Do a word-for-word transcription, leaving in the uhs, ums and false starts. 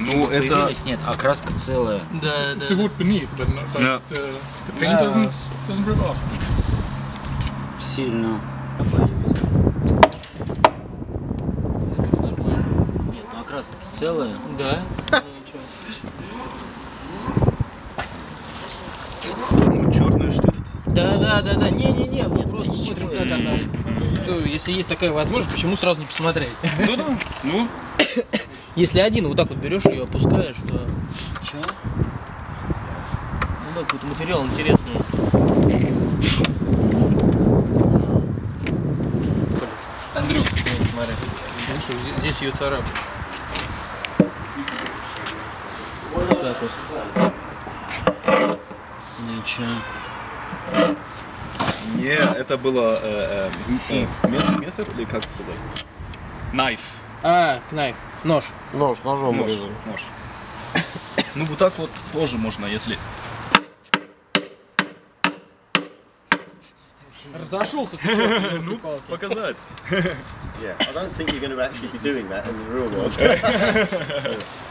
Ну, это... Нет, окраска целая. Да, It's, да. it's a wood beneath, but, but Yeah. the, the paint doesn't doesn't rip off. Сильно. Нет, ну окраска целая. Да. Ну, черный шрифт. Да, да, да, да. Не-не-не, мы просто смотрим, как она. То, если есть такая возможность, почему сразу не посмотреть? Ну да. Ну. Если один вот так вот берешь ее, опускаешь, то. Че? Ну да, какой-то материал интересный. Андрюх, смотри. Видишь, здесь, здесь ее царапа. Вот так вот. Ничего. Не, это было э, э, э, мессер, мессер или как сказать? Knife. А, кнайф, нож. Нож, ножом Нож. резали. Нож. Ну вот так вот тоже можно, если... Разошелся ты. Ну, показать. Yeah, I don't think you're going to actually be doing that in the real world.